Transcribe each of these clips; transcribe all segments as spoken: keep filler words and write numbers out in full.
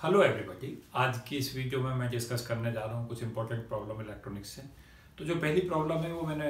Hello everybody, आज की इस वीडियो में मैं डिस्कस करने जा रहा हूँ कुछ इंपॉर्टेंट प्रॉब्लम इलेक्ट्रॉनिक्स से। तो जो पहली प्रॉब्लम है वो मैंने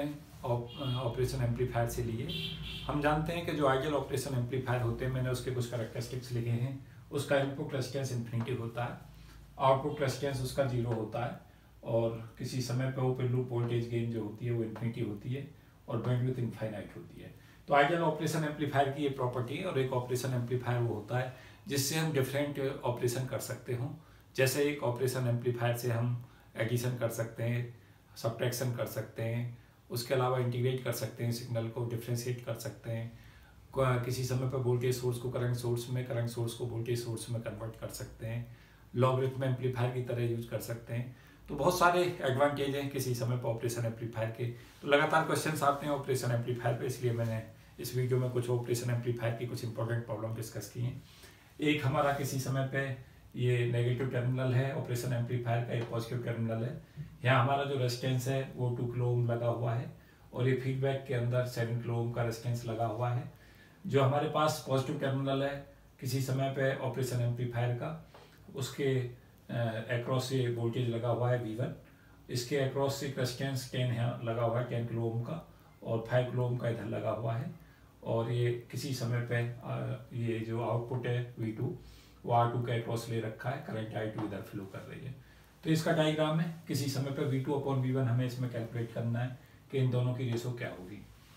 ऑपरेशन एम्पलीफायर से ली है। हम जानते हैं कि जो आइडियल ऑपरेशन एम्पलीफायर होते हैं, मैंने उसके कुछ कैरेक्टरिस्टिक्स लिखे हैं। उसका इनपुट रेजिस्टेंस इन्फिनिटी होता है, आउटपुट रेजिस्टेंस उसका जीरो होता है, और किसी समय पर ओपन लूप वोल्टेज गेन जो होती है वो इन्फिनिटी होती है, और बैंडविड्थ इनफाइनाइट होती है। तो आइडियल ऑपरेशन एम्पलीफायर की ये प्रॉपर्टी है। और एक ऑपरेशन एम्पलीफायर वो होता है जिससे हम डिफरेंट ऑपरेशन कर सकते हों। जैसे एक ऑपरेशन एम्पलीफायर से हम एडिशन कर सकते हैं, सब्ट्रैक्शन कर सकते हैं, उसके अलावा इंटीग्रेट कर सकते हैं, सिग्नल को डिफ्रेंशिएट कर सकते हैं, किसी समय पर वोल्टेज सोर्स को करंट सोर्स में, करंट सोर्स को वोल्टेज सोर्स में कन्वर्ट कर सकते हैं, लॉगरिथम एम्पलीफायर की तरह यूज कर सकते हैं। तो बहुत सारे एडवांटेज हैं किसी समय पर ऑपरेशन एम्पलीफायर के। तो लगातार क्वेश्चंस आते हैं ऑपरेशन एम्पलीफायर पे, इसलिए मैंने इस वीडियो में कुछ ऑपरेशन एम्पलीफायर की कुछ इंपॉर्टेंट प्रॉब्लम डिस्कस की हैं। एक हमारा किसी समय पे ये नेगेटिव टर्मिनल है ऑपरेशन एम्पलीफायर का, एक पॉजिटिव टर्मिनल है। यहाँ हमारा जो रेजिस्टेंस है वो टू किलो ओम लगा हुआ है, और ये फीडबैक के अंदर सेवन किलो ओम का रेजिस्टेंस लगा हुआ है। जो हमारे पास पॉजिटिव टर्मिनल है किसी समय पे ऑपरेशन एम्पलीफायर का, उसके अक्रॉस से वोल्टेज लगा हुआ है वी वन। इसके अक्रॉस से रेजिस्टेंस टेन यहाँ लगा हुआ है, टेन किलो ओम का, और फाइव किलो ओम का इधर लगा हुआ है। और ये किसी समय पे ये जो आउटपुट है वी टू वो आर टू के अक्रॉस ले रखा है, करंट आई टू इधर फ्लो कर रही है। तो इसका डायग्राम है। किसी समय पे V two upon V one हमें इसमें कैलकुलेट करना है कि इन दोनों की रेशो क्या होगी।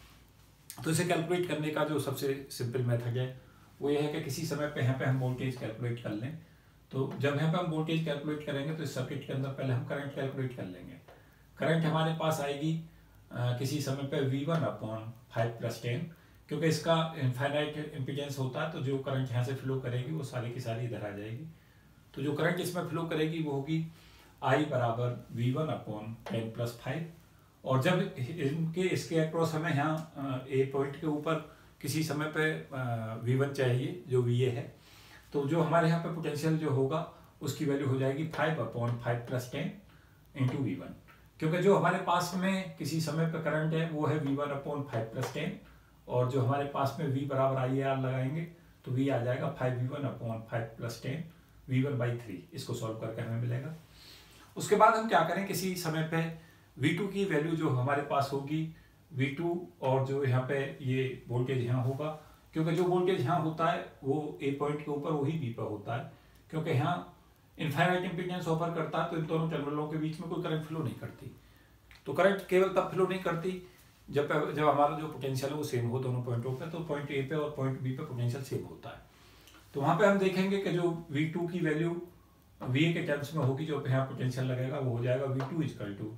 तो इसे कैलकुलेट करने का जो सबसे सिंपल मेथड है वो ये है कि किसी समय पे यहाँ पे हम वोल्टेज कैलकुलेट कर लें। तो जब यहाँ पे हम वोल्टेज कैलकुलेट करेंगे तो इस सर्किट के अंदर पहले हम करंट कैलकुलेट कर लेंगे। करंट हमारे पास आएगी आ, किसी समय पे V one upon five plus ten, क्योंकि इसका इनफाइनाइट इम्पीडेंस होता है। तो जो करंट यहाँ से फ्लो करेगी वो सारी की सारी इधर आ जाएगी। तो जो करंट इसमें फ्लो करेगी वो होगी आई बराबर V one upon ten plus five. और जब इनके इसके अक्रॉस हमें यहाँ ए पॉइंट के ऊपर किसी समय पे वी वन चाहिए जो वी ए है, तो जो हमारे यहाँ पे पोटेंशियल जो होगा उसकी वैल्यू हो जाएगी five upon five plus ten into V one. क्योंकि जो हमारे पास में किसी समय पे करंट है वो है V one upon five plus ten, और जो हमारे पास में v बराबर आई आर लगाएंगे तो v आ जाएगा five V one upon five plus ten V one by three. इसको सॉल्व करके हमें मिलेगा। उसके बाद हम क्या करें, किसी समय पे वी टू की वैल्यू जो हमारे पास होगी वी टू, और जो यहाँ पे ये वोल्टेज यहाँ होगा, क्योंकि जो वोल्टेज यहाँ होता है वो ए पॉइंट के ऊपर वही बी पर होता है। क्योंकि यहाँ इनफाइनाइट इम्पीडेंस ऑफर करता है तो इन दोनों टर्मिनलों के बीच में कोई करंट फ्लो नहीं करती। तो करंट केवल तब फ्लो नहीं करती जब जब हमारा जो पोटेंशियल है वो सेम हो दोनों पॉइंटों पे। तो पॉइंट ए पे और पॉइंट बी पे पोटेंशियल सेम होता है। तो वहाँ पे हम देखेंगे कि जो वी टू की वैल्यू वी ए के टर्म्स में होगी, जो यहाँ पोटेंशियल लगेगा वो हो जाएगा V two equal two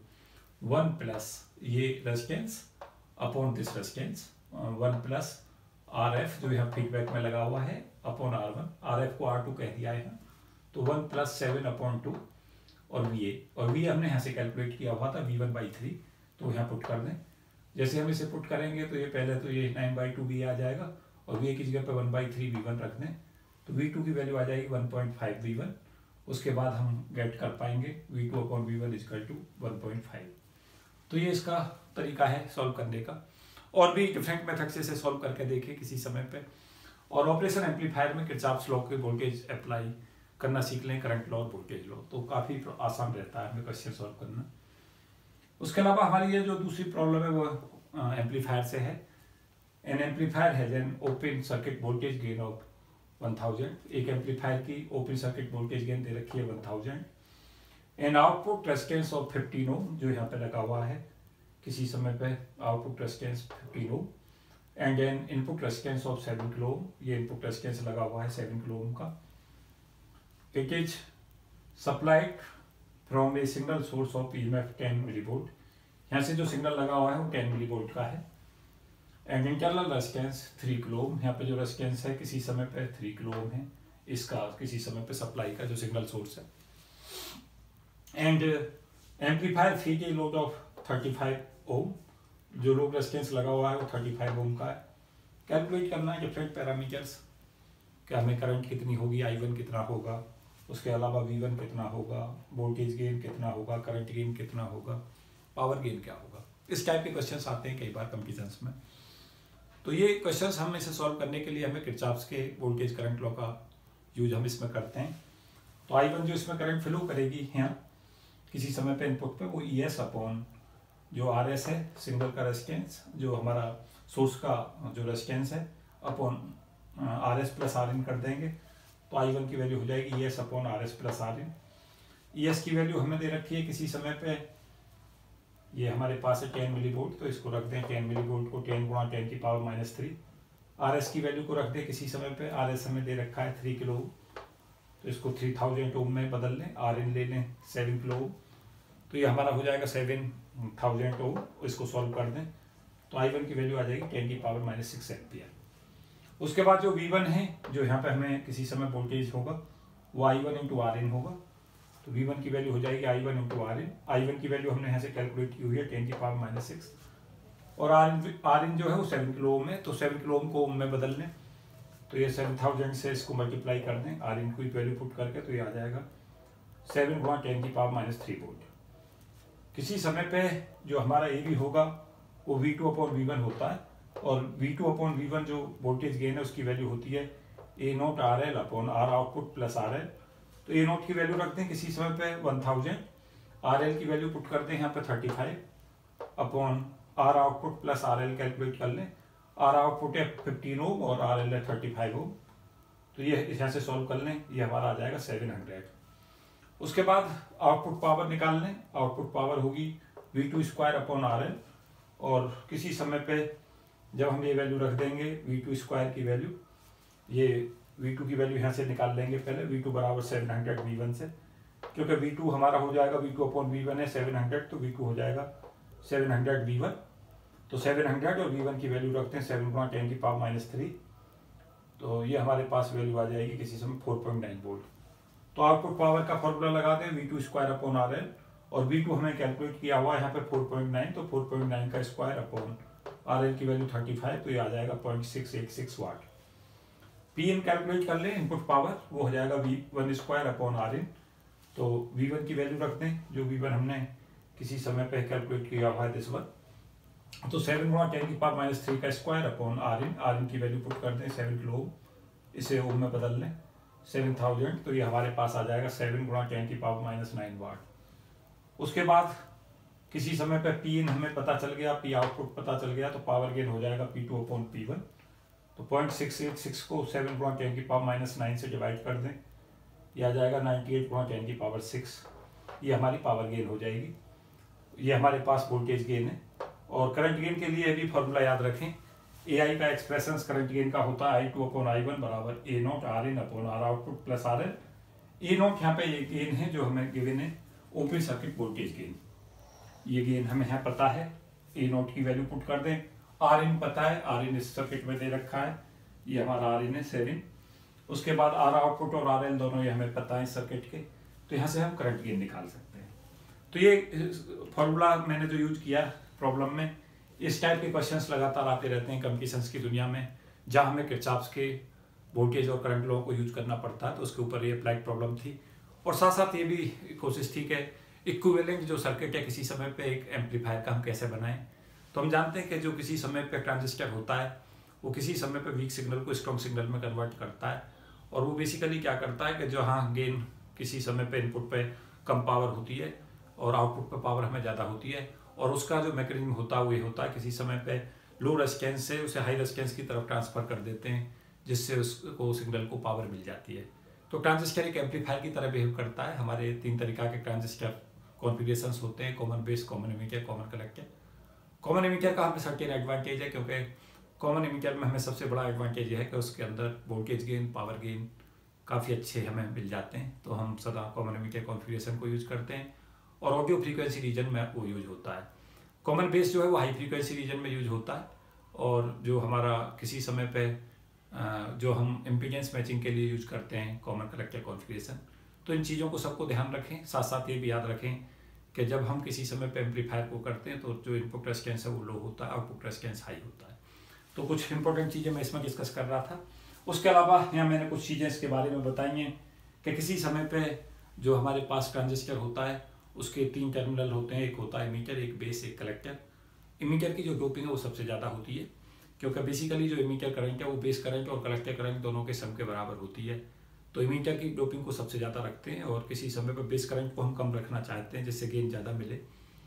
one plus ये resistance upon this resistance, one plus R F जो यहाँ फीडबैक में लगा हुआ है upon R one. R F को आर टू कह दिया है, तो one plus seven upon two, और वी ए, और वी हमने यहाँ से कैलकुलेट किया हुआ था वी वन बाई थ्री, तो यहाँ पुट कर दें। जैसे हम इसे पुट करेंगे तो ये पहले तो ये नाइन बाई टू वी आ जाएगा, और वी की जगह पे one by three V one रख दें तो वी टू की वैल्यू आ जाएगी one point five V one. उसके बाद हम गेट कर पाएंगे V two upon V one equal two one point five. तो ये इसका तरीका है सॉल्व करने का। और भी डिफरेंट मेथड से इसे सॉल्व करके देखिए किसी समय पे। और ऑपरेशन एम्पलीफायर में किरचॉफ्स लॉ के वोल्टेज अप्लाई करना सीख लें, करंट लॉ और वोल्टेज लॉ, तो काफ़ी आसान रहता है हमें क्वेश्चन सॉल्व करना। उसके अलावा हमारी ये जो दूसरी प्रॉब्लम है वो एम्पलीफायर से है। An amplifier has an open circuit voltage gain of one thousand. एक एम्पलीफायर की ओपन सर्किट वोल्टेज गेन दे रखी है one thousand. An output resistance of fifteen ohm जो यहाँ पे लगा हुआ है किसी समय पे output resistance fifteen ohm, and an input resistance of seven kilo ohm. ये इनपुट रेजिस्टेंस लगा हुआ है सेवन किलो ओम का। It is supplied from a single source of E M F ten milli volt. यहाँ से जो signal लगा हुआ है वो टेन मिली वोल्ट का है। And internal resistance three kilo ohm. यहाँ पे जो रेजिस्टेंस है किसी समय पे थ्री किलो ओम है इसका, किसी समय पे सप्लाई का जो सिग्नल सोर्स है। And amplifier feed a load of thirty five ohm. जो लोड रेजिस्टेंस लगा हुआ है वो थर्टी फाइव ओम का है। कैलकुलेट करना है डिफरेंट पैरामीटर्स, क्या हमें करंट कितनी होगी, आई वन कितना होगा, उसके अलावा वी वन कितना होगा, वोल्टेज गेन कितना होगा, करंट गेन कितना होगा, पावर गेन क्या होगा। इस टाइप के क्वेश्चंस आते हैं कई बार कंपटीशंस में। तो ये क्वेश्चंस हम इसे सॉल्व करने के लिए हमें किरचॉफ्स के वोल्टेज करंट लॉ का यूज हम इसमें करते हैं। तो आई वन जो इसमें करंट फ्लो करेगी यहाँ किसी समय पे इनपुट पे, वो ई एस अपॉन जो आर एस है सिग्नल का रेजिस्टेंस, जो हमारा सोर्स का जो रेजिस्टेंस है, upon R S plus R in कर देंगे। तो आई वन की वैल्यू हो जाएगी E S upon R S plus R in. E S की वैल्यू हमें दे रखी है किसी समय पे, ये हमारे पास है टेन मिली वोल्ट, तो इसको रख दें टेन मिली वोल्ट को टेन गुणा टेन की power minus three. R S की वैल्यू को रख दें किसी समय पे, आर एस हमें दे रखा है थ्री किलो, तो इसको थ्री थाउजेंड ओम में बदल लें, आर इन ले लें सेवन किलो, तो ये हमारा हो जाएगा सेवन थाउजेंड ओम। इसको सॉल्व कर दें तो आई वन की वैल्यू आ जाएगी टेन की पावर माइनस सिक्स एम्पियर। उसके बाद जो वी वन है, जो यहाँ पे हमें किसी समय वोल्टेज होगा, वो I one into R in होगा। तो वी वन की वैल्यू हो जाएगी I one into R in. I one की वैल्यू हमने यहाँ से कैलकुलेट की हुई है टेन की पावर माइनस सिक्स, और आर इन आर इन जो है वो सेवन किलो ओम है, तो सेवन किलो ओम को ओम में बदल लें, तो ये सेवन थाउजेंड से इसको मल्टीप्लाई कर दें आर इन की वैल्यू पुट करके, तो ये आ जाएगा सेवन गुणा टेन की पावर माइनस थ्री वोल्ट। किसी समय पे जो हमारा ए वी होगा वो V two upon V one होता है, और V two upon V one जो वोल्टेज गेन है उसकी वैल्यू होती है A naught R L upon R output plus R L. तो ए नोट की वैल्यू रख दें किसी समय पे वन थाउजेंड, आर एल की वैल्यू पुट कर दें यहाँ पे thirty five upon R output plus R L calculate कर लें। आर आउटपुट है फिफ्टीन ओम और आर एल है थर्टी फाइव ओम, तो ये यहाँ से सॉल्व कर लें, ये हमारा आ जाएगा सेवन हंड्रेड। उसके बाद आउटपुट पावर निकाल लें, आउटपुट पावर होगी V two square upon R L, और किसी समय पे जब हम ये वैल्यू रख देंगे वी टू स्क्वायर की वैल्यू, ये वी टू की वैल्यू यहाँ से निकाल लेंगे पहले, वी टू बराबर सेवन हंड्रेड वी वन से, क्योंकि वी टू हमारा हो जाएगा V two upon V one है सेवन हंड्रेड, तो वी टू हो जाएगा सेवन हंड्रेड वी वन। तो सेवन हंड्रेड और वी वन की वैल्यू रखते हैं सेवन गुणा टेन की पावर माइनस थ्री, तो ये हमारे पास वैल्यू आ जाएगी किसी समय फोर पॉइंट नाइन वोल्ट। तो आउटपुट पावर का फॉर्मूला लगा दें V two square upon R L, और वी टू हमें कैलकुलेट किया हुआ है यहाँ पे फोर पॉइंट नाइन, तो फोर पॉइंट नाइन का स्क्वायर अपॉन आर एल की वैल्यू थर्टी फाइव, तो ये आ जाएगा point six eight six watt. P in calculate कर लें इनपुट पावर, वो हो जाएगा V one square upon R in. तो वी वन की वैल्यू रख दें, जो वी वन हमने किसी समय पे कैलकुलेट किया हुआ है दिस वन, तो सेवन गुणा टेन की पावर माइनस थ्री का square upon R in. R in की वैल्यू पुट कर दें सेवन किलो ओम, इसे ओम में बदल लें सेवन थाउजेंड, तो ये हमारे पास आ जाएगा सेवन गुणा टेन की पावर माइनस नाइन वाट। उसके बाद किसी समय पे पी इन हमें पता चल गया, पी आउटपुट पता चल गया, तो पावर गेन हो जाएगा P two upon P one. तो पॉइंट सिक्स एट सिक्स को सेवन गुणा टेन की पावर माइनस नाइन से डिवाइड कर दें, ये आ जाएगा नाइन्टी एट गुणा टेन की पावर सिक्स, ये हमारी पावर गेन हो जाएगी। ये हमारे पास वोल्टेज गेन है। और करंट गेन के लिए भी फॉर्मूला याद रखें, ए आई का एक्सप्रेशन करंट गेन का होता है I two upon I one बराबर A naught R in upon R output plus R L. A naught यहाँ पे ये गेन है जो हमें गिवन है ओपन सर्किट वोल्टेज गेन, ये गेन हमें यहाँ पता है, ए नॉट की वैल्यू पुट कर दें। आर इन पता है, आर इन इस सर्किट में दे रखा है, ये हमारा आर इन है सेवन। उसके बाद आर आउटपुट और आर एल दोनों ये हमें पता है सर्किट के, तो यहाँ से हम करंट गेन निकाल सकते हैं। तो ये फॉर्मूला मैंने जो यूज किया प्रॉब्लम में, इस टाइप के क्वेश्चंस लगातार आते रहते हैं कंपटीशंस की दुनिया में, जहाँ हमें किरचॉफ्स के वोल्टेज और करंट लॉ को यूज करना पड़ता है, तो उसके ऊपर ये अप्लाइड प्रॉब्लम थी। और साथ साथ ये भी कोशिश थी कि इक्विवेलेंट जो सर्किट है किसी समय पे एक एम्पलीफायर का हम कैसे बनाएं। तो हम जानते हैं कि जो किसी समय पे ट्रांजिस्टर होता है वो किसी समय पे वीक सिग्नल को स्ट्रॉन्ग सिग्नल में कन्वर्ट करता है, और वो बेसिकली क्या करता है कि जो हाँ गेन किसी समय पे इनपुट पे कम पावर होती है और आउटपुट पे पावर हमें ज़्यादा होती है, और उसका जो मैकेनिज्म होता है वो ये होता है किसी समय पे लो रेजिस्टेंस से उसे हाई रेजिस्टेंस की तरफ ट्रांसफर कर देते हैं, जिससे उसको सिग्नल को पावर मिल जाती है। तो ट्रांजिस्टर एक एम्पलीफायर की तरह बिहेव करता है। हमारे तीन तरीका के ट्रांजिस्टर कॉन्फ़िगरेशंस होते हैं, common base, common emitter, common collector. Common emitter का हमें सर्टेन एडवांटेज है, क्योंकि कॉमन एमिटर में हमें सबसे बड़ा एडवांटेज है कि उसके अंदर वोल्टेज गेन, पावर गेन काफ़ी अच्छे हमें मिल जाते हैं, तो हम सदा कॉमन एमिटर कॉन्फ़िगरेशन को यूज करते हैं। और ऑडियो फ्रीक्वेंसी रीजन में वो यूज होता है। कॉमन बेस जो है वो हाई फ्रीक्वेंसी रीजन में यूज होता है, और जो हमारा किसी समय पे जो हम इम्पीडेंस मैचिंग के लिए यूज करते हैं कॉमन कलेक्टर कॉन्फ़िगरेशन। तो इन चीज़ों को सबको ध्यान रखें। साथ साथ ये भी याद रखें कि जब हम किसी समय पे एम्पलीफायर को करते हैं तो जो इनपुट रेजिस्टेंस है वो लो होता है, आउटपुट रेजिस्टेंस हाई होता है। तो कुछ इंपॉर्टेंट चीज़ें मैं इसमें डिस्कस कर रहा था। उसके अलावा यहाँ मैंने कुछ चीज़ें इसके बारे में बताई हैं कि किसी समय पे जो हमारे पास ट्रांजिस्टर होता है उसके तीन टर्मिनल होते हैं, एक होता है इमीटर, एक बेस, एक कलेक्टर। इमीटर की जो डोपिंग है वो सबसे ज़्यादा होती है, क्योंकि बेसिकली जो इमीटर करंट है वो बेस करंट और कलेक्टर करंट दोनों के सम के बराबर होती है। तो इमीटर की डोपिंग को सबसे ज़्यादा रखते हैं, और किसी समय पर बेस करंट को हम कम रखना चाहते हैं जिससे गेन ज़्यादा मिले,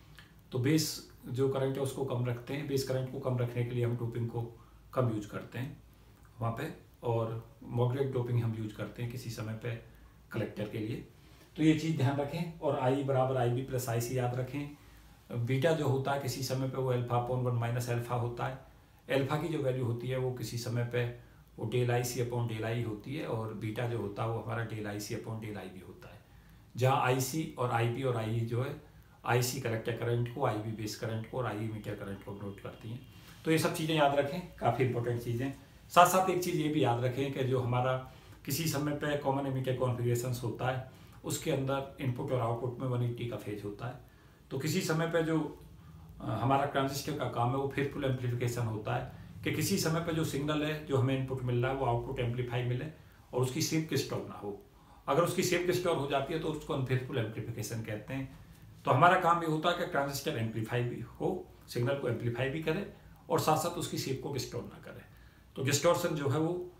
तो बेस जो करंट है उसको कम रखते हैं। बेस करंट को कम रखने के लिए हम डोपिंग को कम यूज करते हैं वहाँ पे, और मॉडरेट डोपिंग हम यूज करते हैं किसी समय पे कलेक्टर के लिए। तो ये चीज़ ध्यान रखें। और आई बराबर आई बी प्लस आई सी याद रखें। बीटा जो होता है किसी समय पे वो alpha upon one minus alpha होता है। एल्फा की जो वैल्यू होती है वो किसी समय पे वो del I C upon del I होती है, और बीटा जो होता है वो हमारा del I C upon del I B होता है, जहाँ आई सी और आई बी और आई जो है, आई सी कलेक्टर करंट को, आई बी बेस करंट को, और आई मीटर करंट को नोट करती हैं। तो ये सब चीज़ें याद रखें, काफ़ी इंपॉर्टेंट चीज़ें। साथ साथ एक चीज़ ये भी याद रखें कि जो हमारा किसी समय पे कॉमन एमिटर कॉन्फ़िगरेशन होता है उसके अंदर इनपुट और आउटपुट में वन एट्टी का फेज होता है। तो किसी समय पे जो हमारा ट्रांजिस्टर का काम है वो फेजफुल एम्पलीफिकेशन होता है कि किसी समय पे जो सिग्नल है जो हमें इनपुट मिल रहा है वो आउटपुट एम्पलीफाई मिले और उसकी शेप डिस्टॉर्ब ना हो। अगर उसकी शेप डिस्टॉर्ब हो जाती है तो उसको अनफेजफुल एम्पलीफिकेशन कहते हैं। तो हमारा काम ये होता है कि ट्रांजिस्टर एम्पलीफाई भी हो, सिग्नल को एम्पलीफाई भी करे और साथ साथ उसकी शेप को डिस्टॉर्ब ना करे। तो डिस्टॉर्शन जो है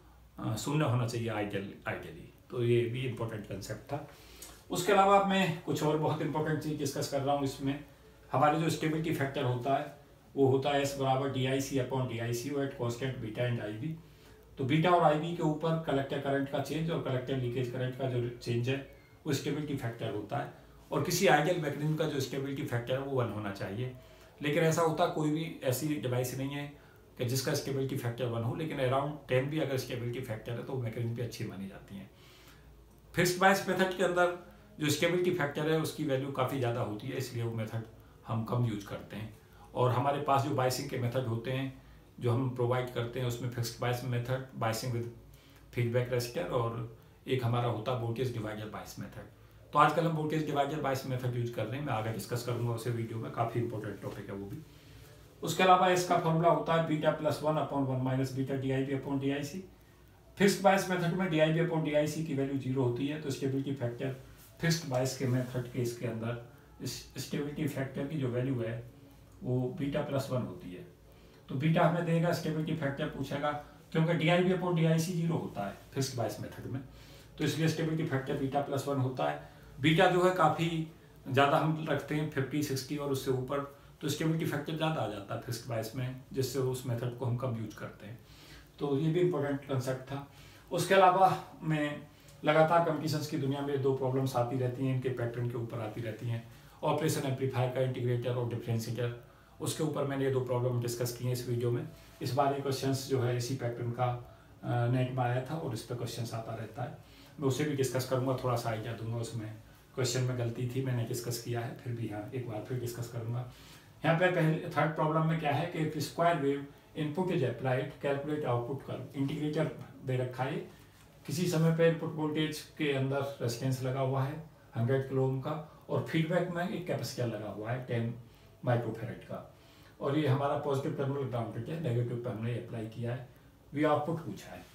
वो शून्य होना चाहिए आइडियल आइडियली। तो ये भी इम्पोर्टेंट कंसेप्ट था। उसके अलावा मैं कुछ और बहुत इंपॉर्टेंट चीज़ डिस्कस कर रहा हूँ। इसमें हमारे जो स्टेबिलिटी फैक्टर होता है वो होता है एस बराबर D I C upon D I C at constant beta and I B. तो बीटा और आई बी के ऊपर कलेक्टर करंट का चेंज और कलेक्टर लीकेज करंट का जो चेंज है वो स्टेबिलिटी फैक्टर होता है। और किसी आइडियल मैकेनिज्म का जो स्टेबिलिटी फैक्टर है वो वन होना चाहिए। लेकिन ऐसा होता कोई भी ऐसी डिवाइस नहीं है कि जिसका स्टेबिलिटी फैक्टर वन हो, लेकिन अराउंड टेन भी अगर स्टेबिलिटी फैक्टर है तो मैकेनिज्म भी अच्छी मानी जाती हैं। फिक्स्ड बायस मेथड के अंदर जो स्टेबिलिटी फैक्टर है उसकी वैल्यू काफ़ी ज़्यादा होती है, इसलिए वो मेथड हम कम यूज करते हैं। और हमारे पास जो बायसिंग के मेथड होते हैं जो हम प्रोवाइड करते हैं उसमें fixed bias method, biasing with feedback resistor, और एक हमारा होता है वोल्टेज डिवाइडर बायस मेथड। तो आजकल हम voltage divider bias method use कर रहे हैं, मैं आगे डिस्कस करूंगा उसे वीडियो में, काफ़ी इंपॉर्टेंट टॉपिक है वो भी। उसके अलावा इसका फॉर्मूला होता है beta plus one upon one minus beta D I B upon D I C. Fixed bias method में D I B upon D I C की वैल्यू जीरो होती है, तो स्टेबिलिटी फैक्टर फिक्स्ड बायस के मेथड के इसके अंदर स्टेबिलिटी फैक्टर की जो वैल्यू है वो बीटा प्लस वन होती है। तो बीटा हमें देगा, स्टेबिलिटी फैक्टर पूछेगा, क्योंकि D I B upon D I C zero होता है फिक्स्ड बायस मेथड में, तो इसलिए stability factor beta plus one होता है। बीटा जो है काफ़ी ज़्यादा हम रखते हैं, फिफ्टी सिक्सटी और उससे ऊपर, तो स्टेबिलिटी फैक्टर ज़्यादा आ जाता है फिक्स्ड बायस में, जिससे उस मेथड को हम कम यूज करते हैं। तो ये भी इंपॉर्टेंट कंसेप्ट था। उसके अलावा मैं लगातार कंपटीशंस की दुनिया में दो प्रॉब्लम्स आती रहती हैं, इनके पैटर्न के ऊपर आती रहती हैं। ऑपरेशन एम्पलीफायर का इंटीग्रेटर और डिफरेंशिएटर, उसके ऊपर मैंने ये दो प्रॉब्लम डिस्कस की हैं इस वीडियो में। इस बार ये क्वेश्चंस जो है इसी पैटर्न का नेट में आया था और इस पर क्वेश्चंस आता रहता है, मैं उसे भी डिस्कस करूँगा, थोड़ा सा आइडिया दूंगा। उसमें क्वेश्चन में गलती थी, मैंने डिस्कस किया है, फिर भी यहाँ एक बार फिर डिस्कस करूँगा। यहाँ पे पहले थर्ड प्रॉब्लम में क्या है कि if square wave input is applied calculate output curve. Integrator दे रखा है, किसी समय पे इनपुट वोल्टेज के अंदर रेजिस्टेंस लगा हुआ है हंड्रेड किलो ओम का, और फीडबैक में एक कैपेसिटर लगा हुआ है टेन माइक्रोफेरेड का, और ये हमारा पॉजिटिव टर्मिनल ग्राउंडेड है, नेगेटिव पे हमने अप्लाई किया है। वी आउटपुट पूछा है,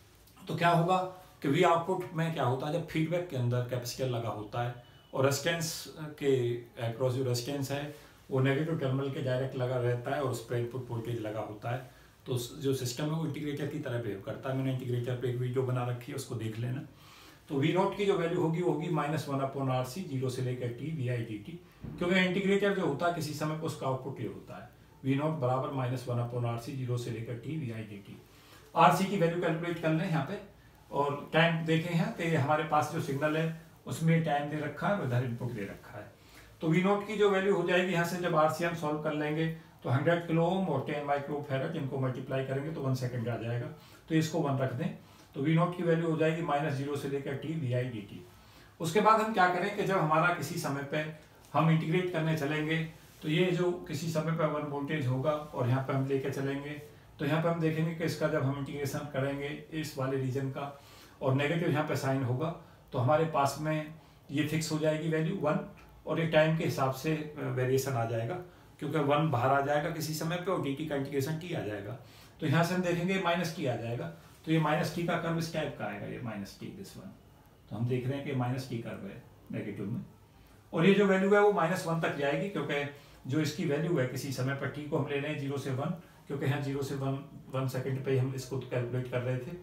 तो क्या होगा कि वी आउटपुट में क्या होता है, जब फीडबैक के अंदर कैपेसिटर लगा होता है और रेजिस्टेंस के अक्रॉस जो रेजिस्टेंस है वो नेगेटिव टर्मिनल के डायरेक्ट लगा रहता है और उस पर इनपुट वोल्टेज लगा होता है, तो जो सिस्टम है वो इंटीग्रेटर की तरह बिहेव करता है। मैंने इंटीग्रेटर पे एक वीडियो बना रखी है, उसको देख लेना। तो वी नोट की जो वैल्यू होगी वो होगी minus one upon R C, zero से लेकर T V I D T, क्योंकि इंटीग्रेटर जो होता है किसी समय पर उसका आउटपुट ये होता है वी नोट बराबर minus one upon R C, zero से लेकर T V I D T. R C की वैल्यू कैलकुलेट कर लें यहाँ पे, और टाइम देखें यहाँ कि हमारे पास जो सिग्नल है उसमें टाइम दे रखा है और इधर इनपुट दे रखा है। तो वी नोट की जो वैल्यू हो जाएगी यहाँ से, जब आर सी हम सॉल्व कर लेंगे तो हंड्रेड किलो ओम और टेन माइक्रो फेरेड, इनको मल्टीप्लाई करेंगे तो वन सेकंड आ जाएगा, तो इसको वन रख दें। तो वी नोट की वैल्यू हो जाएगी माइनस जीरो से लेकर T V I D T. उसके बाद हम क्या करें कि जब हमारा किसी समय पे हम इंटीग्रेट करने चलेंगे तो ये जो किसी समय पे वन वोल्टेज होगा और यहाँ पे हम लेके चलेंगे, तो यहाँ पे हम देखेंगे कि इसका जब हम इंटीग्रेशन करेंगे इस वाले रीजन का और नेगेटिव यहाँ पे साइन होगा, तो हमारे पास में ये फिक्स हो जाएगी वैल्यू वन, और ये टाइम के हिसाब से वेरिएशन आ जाएगा, क्योंकि वन बाहर आ जाएगा किसी समय पे और डी टी का इंटीग्रेशन टी आ जाएगा। तो यहाँ से हम देखेंगे माइनस टी आ जाएगा, तो ये माइनस टी का कर्व इस टाइप का आएगा, ये माइनस टी दिस वन। तो हम देख रहे हैं कि माइनस टी कर्व है नेगेटिव में, और ये जो वैल्यू है वो माइनस वन तक जाएगी, क्योंकि जो इसकी वैल्यू है किसी समय पर टी को हम ले रहे हैं जीरो से वन, क्योंकि यहाँ जीरो से वन वन सेकेंड पे हम इसको कैलकुलेट कर रहे थे।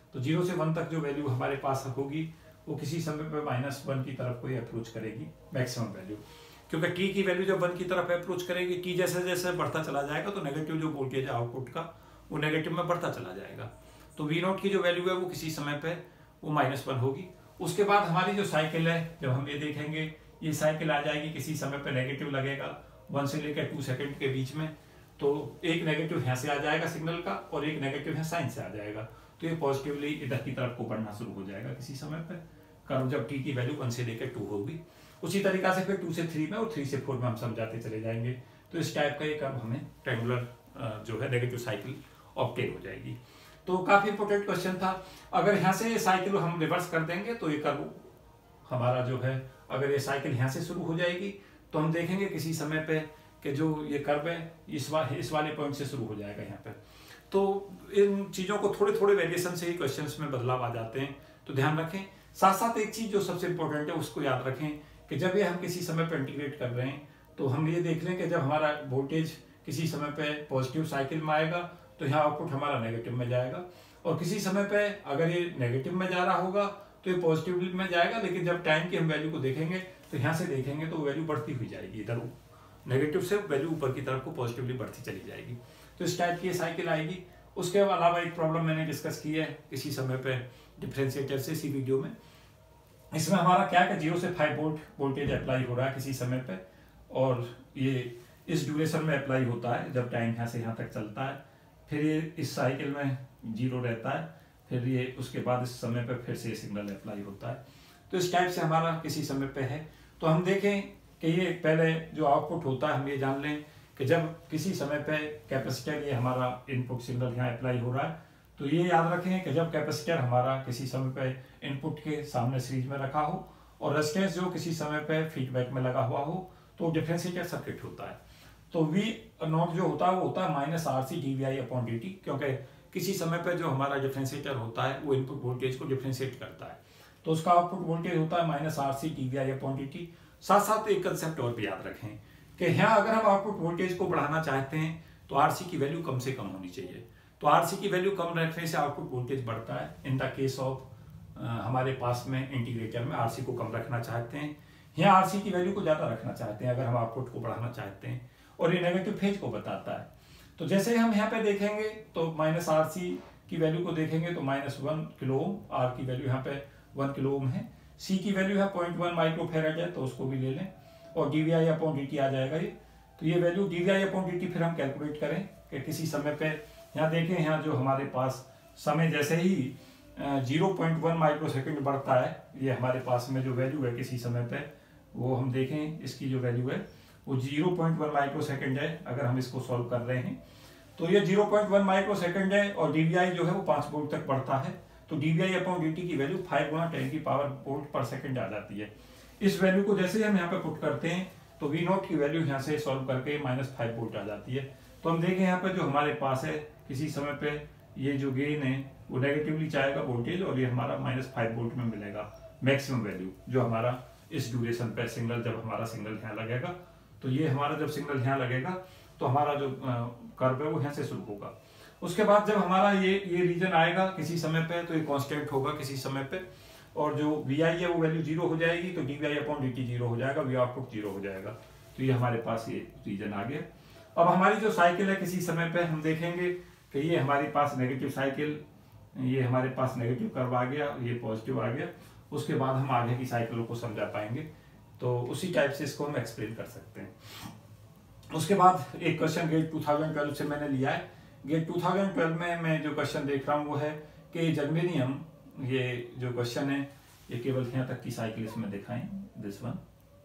तो जीरो से वन तक जो वैल्यू हमारे पास होगी वो किसी समय पे माइनस वन की तरफ कोई अप्रोच करेगी मैक्सिमम वैल्यू, क्योंकि टी की वैल्यू जब वन की तरफ अप्रोच करेगी, टी जैसे जैसे बढ़ता चला जाएगा तो नेगेटिव जो वोल्टेज है आउटपुट का वो नेगेटिव में बढ़ता चला जाएगा। तो वी नॉट की जो वैल्यू है वो किसी समय पे वो माइनस वन होगी। उसके बाद हमारी जो साइकिल है, जब हम ये देखेंगे ये साइकिल आ जाएगी किसी समय पे नेगेटिव लगेगा वन से लेकर टू सेकेंड के बीच में, तो एक नेगेटिव यहाँ से आ जाएगा सिग्नल का और एक नेगेटिव यहाँ साइन से आ जाएगा, तो ये पॉजिटिवली इधर की तरफ को बढ़ना शुरू हो जाएगा किसी समय पे कर्व, जब टी की वैल्यू वन से लेकर टू होगी। उसी तरीका से फिर टू से थ्री में और थ्री से फोर में हम समझाते चले जाएंगे। तो इस टाइप का ये कर्व हमें ट्रायंगुलर जो है नेगेटिव साइकिल ऑब्टेन हो जाएगी। तो काफी इंपॉर्टेंट क्वेश्चन था। अगर यहाँ से साइकिल हम रिवर्स कर देंगे तो ये कर्व हमारा जो है, अगर ये साइकिल यहाँ से शुरू हो जाएगी तो हम देखेंगे किसी समय पे कि जो ये कर्व है इस वा, इस वाले पॉइंट से शुरू हो जाएगा यहाँ पे। तो इन चीजों को थोड़े थोड़े वेरिएशन से ही क्वेश्चंस में बदलाव आ जाते हैं, तो ध्यान रखें। साथ साथ एक चीज जो सबसे इंपॉर्टेंट है उसको याद रखें कि जब ये हम किसी समय पे इंटीग्रेट कर रहे हैं तो हम ये देख लें कि जब हमारा वोल्टेज किसी समय पे पॉजिटिव साइकिल में आएगा तो यहाँ आउटपुट हमारा नेगेटिव में जाएगा, और किसी समय पे अगर ये नेगेटिव में जा रहा होगा तो ये पॉजिटिव में जाएगा, लेकिन जब टाइम की हम वैल्यू को देखेंगे तो यहाँ से देखेंगे तो वैल्यू बढ़ती हुई जाएगी, इधर नेगेटिव से वैल्यू ऊपर की तरफ को पॉजिटिवली बढ़ती चली जाएगी। तो इस टाइप की साइकिल आएगी। उसके अलावा एक प्रॉब्लम मैंने डिस्कस की है किसी समय पे डिफरेंशिएटर से इसी वीडियो में। इसमें हमारा क्या है, जीरो से फाइव वोल्ट वोल्टेज अप्लाई हो रहा है किसी समय पे, और ये इस ड्यूरेशन में अप्लाई होता है जब टाइम यहाँ से यहाँ तक चलता है। फिर ये इस साइकिल में जीरो रहता है, फिर ये उसके बाद इस समय पे फिर से सिग्नल अप्लाई होता है। तो इस टाइप से हमारा किसी समय पे है। तो हम देखें कि ये पहले जो आउटपुट होता है हम ये जान लें कि जब किसी समय पे कैपेसिटर ये हमारा इनपुट सिग्नल यहाँ अप्लाई हो रहा है, तो ये याद रखें कि जब कैपेसिटर हमारा किसी समय पे इनपुट के सामने सीरीज में रखा हो और रेजिस्टेंस जो किसी समय पे फीडबैक में लगा हुआ हो तो डिफरेंशिएटर सर्किट होता है। तो वी नॉट जो होता है वो होता है minus R C D V I upon D T, क्योंकि किसी समय पे जो हमारा डिफरेंशिएटर होता है वो इनपुट वोल्टेज को डिफरेंशिएट करता है, तो उसका आउटपुट वोल्टेज होता है minus R C D V I upon D T. साथ साथ एक कंसेप्ट और भी याद रखें कि यहाँ अगर हम आउटपुट वोल्टेज को बढ़ाना चाहते हैं तो आरसी की वैल्यू कम से कम होनी चाहिए। तो आरसी की वैल्यू कम रखने से आउटपुट वोल्टेज बढ़ता है। इन द केस ऑफ हमारे पास में इंटीग्रेटर में आरसी को कम रखना चाहते हैं, यहाँ आरसी की वैल्यू को ज्यादा रखना चाहते हैं अगर हम आउटपुट को बढ़ाना चाहते हैं, और ये नेगेटिव फेज को बताता है। तो जैसे हम यहाँ पे देखेंगे तो माइनस आर सी की वैल्यू को देखेंगे तो माइनस वन किलो ओम, आर की वैल्यू यहाँ पे वन किलो ओम है, सी की वैल्यू है पॉइंट वन माइक्रोफेरेड है तो उसको भी ले लें, और D V I upon D T आ जाएगा ये। तो ये value D V I upon D T फिर हम कैलकुलेट करें कि किसी समय पे यहाँ देखें, यहाँ जो हमारे पास समय जैसे ही zero point one micro second बढ़ता है, ये हमारे पास में जो वैल्यू है किसी समय पे वो हम देखें इसकी जो वैल्यू है वो zero point one micro second है। अगर हम इसको सॉल्व कर रहे हैं तो ये zero point one micro second है, और डी वी आई जो है वो पाँच वोल्ट तक बढ़ता है, तो D V I upon D T की वैल्यू फाइव गुना टेन की पावर वोल्ट पर सेकेंड आ जाती है। इस वैल्यू को जैसे हम यहाँ पे पुट करते हैं तो वी नॉट की वैल्यू यहाँ से सॉल्व करके माइनस फाइव वोल्ट आ जाती है। तो हम देखें यहाँ पे जो हमारे पास है किसी समय पे ये जो गेन है वो नेगेटिवली जाएगा वोल्टेज, और ये हमारा माइनस फाइव वोल्ट में मिलेगा मैक्सिमम वैल्यू जो हमारा इस ड्यूरेशन पे सिग्नल, जब हमारा सिग्नल यहाँ लगेगा तो ये हमारा जब सिग्नल यहाँ लगेगा तो हमारा जो कर्व है वो यहाँ से शुरू होगा। उसके बाद जब हमारा ये ये रीजन आएगा किसी समय पे तो ये कांस्टेंट होगा किसी समय पे, और जो वी आई है वो वैल्यू जीरो हो जाएगी, तो D V I upon D T zero हो जाएगा, वी आउटपुट जीरो हो जाएगा। तो ये हमारे पास ये रीजन आ गया। अब हमारी जो साइकिल है किसी समय पे हम देखेंगे कि ये हमारे पास नेगेटिव साइकिल, ये हमारे पास नेगेटिव कर्व आ गया, ये पॉजिटिव आ गया। उसके बाद हम आगे की साइकिलों को समझा पाएंगे, तो उसी टाइप से इसको हम एक्सप्लेन कर सकते हैं। उसके बाद एक question GATE two thousand twelve से मैंने लिया है। गेट टू थाउजेंड ट्वेल्व में मैं जो क्वेश्चन देख रहा हूँ वो है कि जर्मेनियम, ये जो क्वेश्चन है ये केवल यहाँ तक की साइकिल इसमें दिखाएं, दिस वन,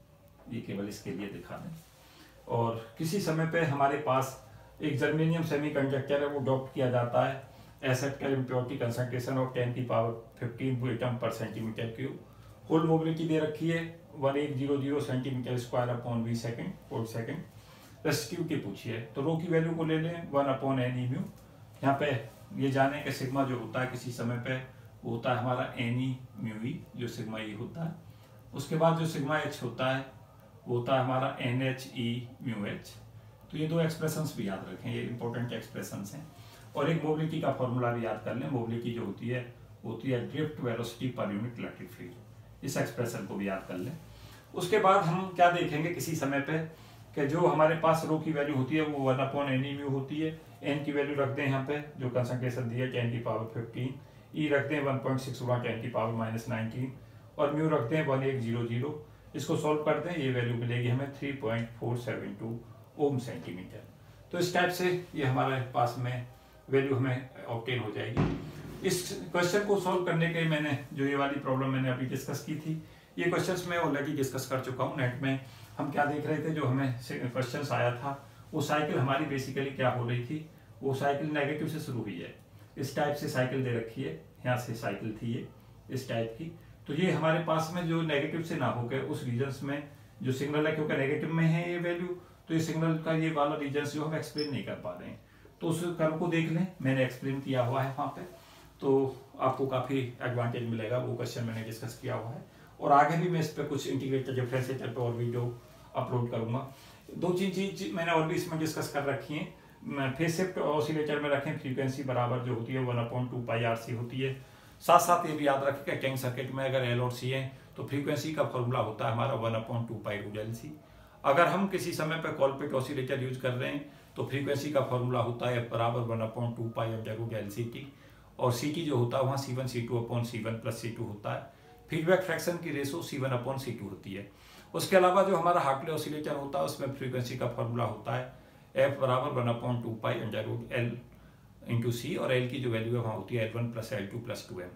ये केवल इसके लिए दिखा दें। और किसी समय पे हमारे पास एक जर्मेनियम सेमीकंडक्टर है वो डॉप्ट किया जाता है, accepted impurity concentration of ten की power fifteen atom per centimetre cube, hole mobility दे रखी है one eight zero zero centimetre square upon V second four second, resistivity पूछी है तो रो की वैल्यू को ले लें one upon N E mu. यहाँ पे ये जाने कि सिग्मा जो होता है किसी समय पे वो होता है हमारा एन ई म्यू ई, जो सिग्मा ई होता है। उसके बाद जो सिग्मा एच होता है वो होता है हमारा N H E mu H. तो ये दो एक्सप्रेशंस भी याद रखें, ये इंपॉर्टेंट एक्सप्रेशंस हैं। और एक मोबिलिटी का फॉर्मूला भी याद कर लें, मोबिलिटी जो होती है होती है drift velocity per unit electric field. इस एक्सप्रेशन को भी याद कर लें। उसके बाद हम क्या देखेंगे किसी समय पे कि जो हमारे पास रो की वैल्यू होती है वो one upon N E mu होती है। एन की वैल्यू रखते हैं यहाँ पे जो कंसंट्रेशन दी है टेन की पावर फिफ्टीन, ई रखते हैं वन पॉइंट सिक्स गुणा टेन की पावर माइनस नाइनटीन और म्यू रखते हैं वन एट जीरो जीरो। इसको सॉल्व करते हैं, ये वैल्यू मिलेगी हमें three point four seven two ohm centimetre. तो इस टाइप से ये हमारे पास में वैल्यू हमें ऑब्टेन हो जाएगी। इस क्वेश्चन को सॉल्व करने के मैंने जो ये वाली प्रॉब्लम मैंने अभी डिस्कस की थी, ये क्वेश्चंस मैं ऑलरेडी डिस्कस कर चुका हूँ नेट में। हम क्या देख रहे थे, जो हमें क्वेश्चंस आया था वो साइकिल हमारी बेसिकली क्या हो रही थी, वो साइकिल नेगेटिव से शुरू हुई है। इस टाइप से साइकिल दे रखी है, यहाँ से साइकिल थी ये इस टाइप की। तो ये हमारे पास में जो नेगेटिव से ना होकर उस रीजन्स में जो सिग्नल है, क्योंकि नेगेटिव में है ये वैल्यू, तो ये सिग्नल का ये वाला रीजन जो हम एक्सप्लेन नहीं कर पा रहे हैं। तो उस कर्व को देख लें, मैंने एक्सप्लेन किया हुआ है वहाँ पे, तो आपको काफ़ी एडवांटेज मिलेगा। वो क्वेश्चन मैंने डिस्कस किया हुआ है और आगे भी मैं इस पर कुछ इंटीग्रेटेड डिफरेंशिएटर पे और वीडियो अपलोड करूँगा। दो तीन चीज मैंने और भी इसमें डिस्कस कर रखी है। फेज शिफ्ट ऑसिलेटर में रखें फ्रीक्वेंसी बराबर जो होती है one upon two pi R C होती है। साथ साथ ये भी याद रखें कि टैंक सर्किट में अगर एल और सी है तो फ्रीक्वेंसी का फॉर्मूला होता है हमारा one upon two pi root L C. अगर हम किसी समय पर कॉलपिट ऑसिलेटर यूज कर रहे हैं तो फ्रीक्वेंसी का फॉर्मूला होता है बराबर one upon two pi under root L C T, और सी टी जो होता है वहाँ C one C two upon C one plus C two होता है। फीडबैक फ्रैक्शन की ratio C one upon C two होती है। उसके अलावा जो हमारा हार्टले ऑसिलेटर होता है उसमें फ्रीक्वेंसी का फॉर्मूला होता है एफ बराबर one upon two pi under root L into C, और एल की जो वैल्यू है वहाँ होती है L one plus L two plus two M.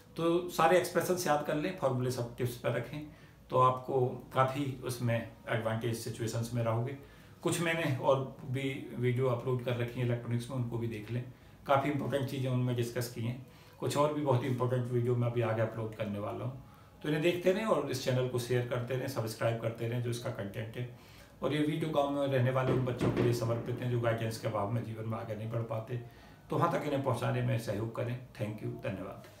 तो सारे एक्सप्रेशन याद कर लें, फॉर्मूले सब टिप्स पर रखें, तो आपको काफ़ी उसमें एडवांटेज सिचुएशंस में रहोगे। कुछ मैंने और भी वीडियो अपलोड कर रखी हैं इलेक्ट्रॉनिक्स में, उनको भी देख लें। काफ़ी इंपॉर्टेंट चीज़ें उनमें डिस्कस की हैं। कुछ और भी बहुत ही इंपॉर्टेंट वीडियो मैं अभी आगे अपलोड करने वाला हूँ, तो इन्हें देखते रहें और इस चैनल को शेयर करते रहें, सब्सक्राइब करते रहें जो इसका कंटेंट है। और ये वीडियो गाँव में रहने वाले उन बच्चों के लिए समर्पित हैं जो गाइडेंस के अभाव में जीवन में आगे नहीं बढ़ पाते, तो वहाँ तक इन्हें पहुँचाने में सहयोग करें। थैंक यू, धन्यवाद।